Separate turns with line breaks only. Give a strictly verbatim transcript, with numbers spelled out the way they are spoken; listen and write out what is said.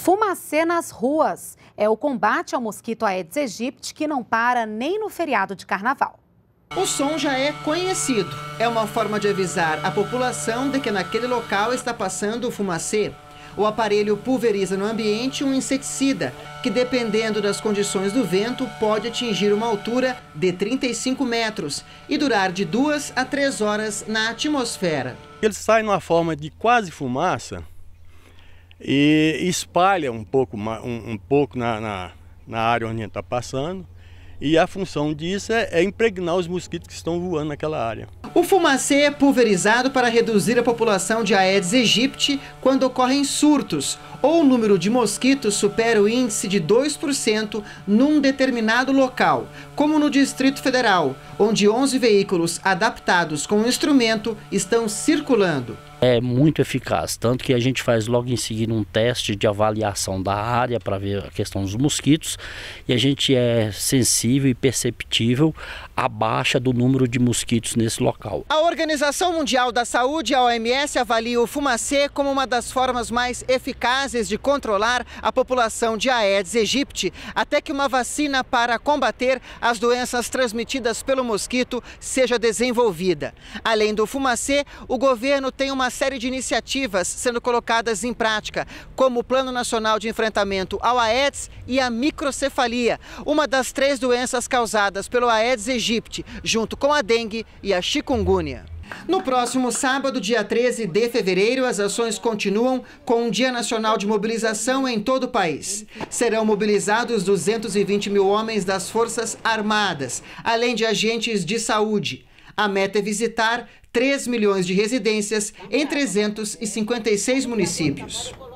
Fumacê nas ruas é o combate ao mosquito Aedes aegypti que não para nem no feriado de carnaval.
O som já é conhecido. É uma forma de avisar a população de que naquele local está passando o fumacê. O aparelho pulveriza no ambiente um inseticida que, dependendo das condições do vento, pode atingir uma altura de trinta e cinco metros e durar de duas a três horas na atmosfera.
Ele sai numa forma de quase fumaça e espalha um pouco, um, um pouco na, na, na área onde a gente está passando. E a função disso é, é impregnar os mosquitos que estão voando naquela área.
O fumacê é pulverizado para reduzir a população de Aedes aegypti quando ocorrem surtos ou o número de mosquitos supera o índice de dois por cento num determinado local, como no Distrito Federal, onde onze veículos adaptados com o instrumento estão circulando.
É muito eficaz, tanto que a gente faz logo em seguida um teste de avaliação da área para ver a questão dos mosquitos e a gente é sensível e perceptível à baixa do número de mosquitos nesse local.
A Organização Mundial da Saúde, a O M S, avalia o fumacê como uma das formas mais eficazes de controlar a população de Aedes aegypti, até que uma vacina para combater as doenças transmitidas pelo mosquito seja desenvolvida. Além do fumacê, o governo tem uma série de iniciativas sendo colocadas em prática, como o Plano Nacional de Enfrentamento ao Aedes e a microcefalia, uma das três doenças causadas pelo Aedes aegypti, junto com a dengue e a chikungunya. No próximo sábado, dia treze de fevereiro, as ações continuam com um Dia Nacional de Mobilização em todo o país. Serão mobilizados duzentos e vinte mil homens das Forças Armadas, além de agentes de saúde. A meta é visitar três milhões de residências em trezentos e cinquenta e seis municípios.